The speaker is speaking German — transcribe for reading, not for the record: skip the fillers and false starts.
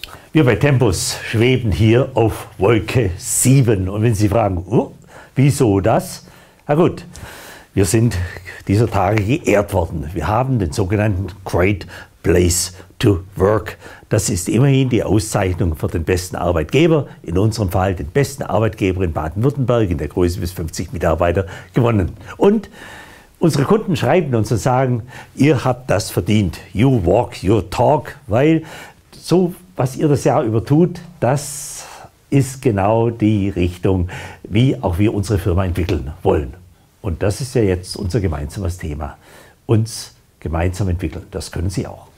Wir bei Tempus schweben hier auf Wolke 7. Und wenn Sie fragen, wieso das? Na gut, wir sind dieser Tage geehrt worden. Wir haben den sogenannten Great Place to Work. Das ist immerhin die Auszeichnung für den besten Arbeitgeber, in unserem Fall den besten Arbeitgeber in Baden-Württemberg in der Größe bis 50 Mitarbeiter gewonnen. Und unsere Kunden schreiben uns und sagen, ihr habt das verdient. You walk your talk, weil so, was ihr das Jahr über tut, das ist genau die Richtung, wie auch wir unsere Firma entwickeln wollen. Und das ist ja jetzt unser gemeinsames Thema. Uns gemeinsam entwickeln, das können Sie auch.